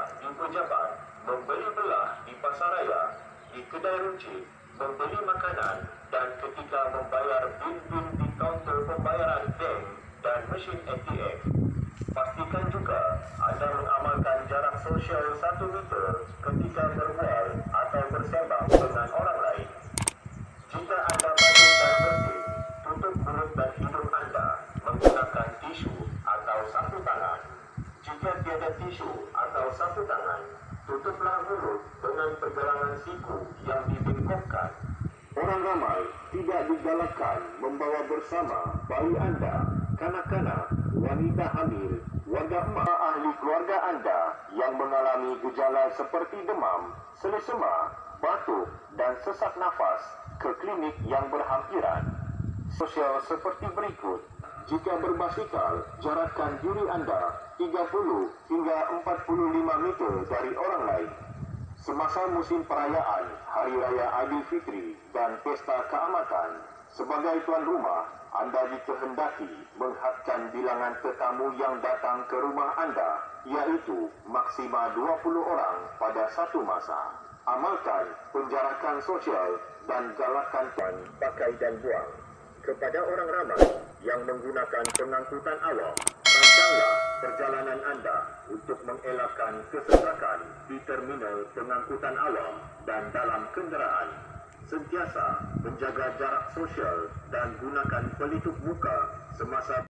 di pejabat, membeli belah di pasaraya, di kedai runcit, membeli makanan dan ketika membayar bil-bil di kaunter pembayaran bank dan mesin ATM. Pastikan juga anda mengamalkan jarak sosial 1 meter ketika berbual atau bersembang dengan orang lain. Jika anda batuk dan bersin, tutup mulut dan hidung anda menggunakan tisu atau sapu tangan. Jika tiada tisu atau sapu tangan, tutuplah mulut dengan pergelangan siku yang dibengkokkan. Orang ramai tidak digalakkan membawa bersama bayi anda, kanak-kanak, wanita hamil, warga emak, ahli keluarga anda yang mengalami gejala seperti demam, selesema, batuk dan sesak nafas ke klinik yang berhampiran. Sosial seperti berikut. Jika berbasikal, jarakkan diri anda 30 hingga 45 meter dari orang lain. Semasa musim perayaan Hari Raya Aidilfitri dan Pesta Keamatan, sebagai tuan rumah, anda dikehendaki menghadkan bilangan tetamu yang datang ke rumah anda, iaitu maksima 20 orang pada satu masa. Amalkan penjarakan sosial dan galakkan pakai dan buang. Kepada orang ramai yang menggunakan pengangkutan awam, rancanglah perjalanan anda untuk mengelakkan kesesakan di terminal pengangkutan awam dan dalam kenderaan. Sentiasa menjaga jarak sosial dan gunakan pelitup muka semasa